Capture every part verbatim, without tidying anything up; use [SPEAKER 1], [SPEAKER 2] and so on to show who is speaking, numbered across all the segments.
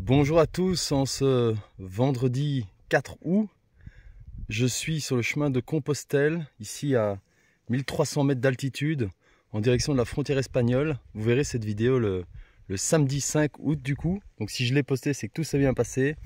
[SPEAKER 1] Bonjour à tous, en ce vendredi quatre août, je suis sur le chemin de Compostelle, ici à mille trois cents mètres d'altitude, en direction de la frontière espagnole. Vous verrez cette vidéo le, le samedi cinq août du coup, donc si je l'ai posté c'est que tout s'est bien passé.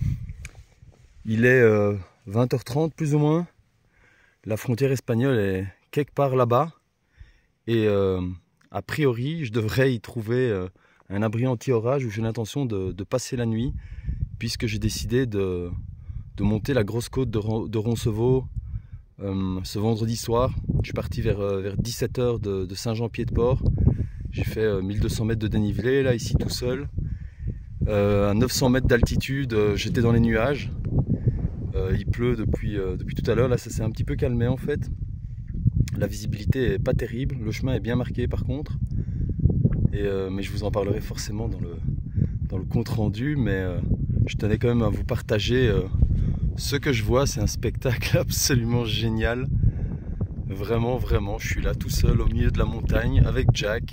[SPEAKER 1] Il est euh, vingt heures trente plus ou moins, la frontière espagnole est quelque part là-bas, et euh, a priori je devrais y trouver euh, un abri anti-orage où j'ai l'intention de, de passer la nuit, puisque j'ai décidé de, de monter la grosse côte de, de Roncevaux euh, ce vendredi soir. Je suis parti vers, vers dix-sept heures de, de Saint-Jean-Pied-de-Port. J'ai fait euh, mille deux cents mètres de dénivelé, là ici tout seul. Euh, à neuf cents mètres d'altitude, euh, j'étais dans les nuages. Euh, il pleut depuis, euh, depuis tout à l'heure, là ça s'est un petit peu calmé en fait. La visibilité est pas terrible, le chemin est bien marqué par contre. Et euh, mais je vous en parlerai forcément dans le, dans le compte rendu, mais euh, je tenais quand même à vous partager euh, ce que je vois. C'est un spectacle absolument génial, vraiment vraiment, je suis là tout seul au milieu de la montagne avec Jack,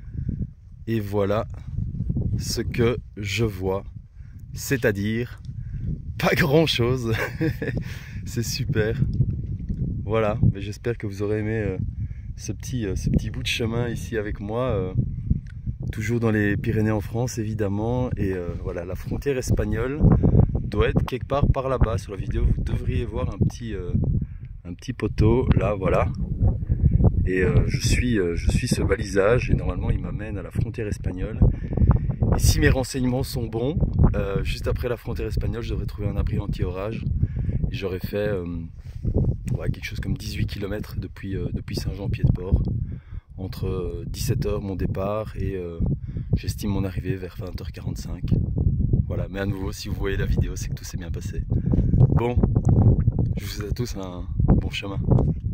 [SPEAKER 1] et voilà ce que je vois, c'est-à-dire pas grand chose. C'est super, voilà, mais j'espère que vous aurez aimé euh, ce, petit, euh, ce petit bout de chemin ici avec moi. euh, Toujours dans les Pyrénées en France évidemment, et euh, voilà, la frontière espagnole doit être quelque part par là-bas. Sur la vidéo vous devriez voir un petit, euh, un petit poteau là, voilà, et euh, je, suis, euh, je suis ce balisage et normalement il m'amène à la frontière espagnole. Et si mes renseignements sont bons, euh, juste après la frontière espagnole je devrais trouver un abri anti-orage, et j'aurais fait euh, ouais, quelque chose comme dix-huit kilomètres depuis, euh, depuis Saint-Jean-Pied-de-Port. Entre dix-sept heures mon départ et euh, j'estime mon arrivée vers vingt heures quarante-cinq. Voilà, mais à nouveau, si vous voyez la vidéo, c'est que tout s'est bien passé. Bon, je vous souhaite à tous un bon chemin.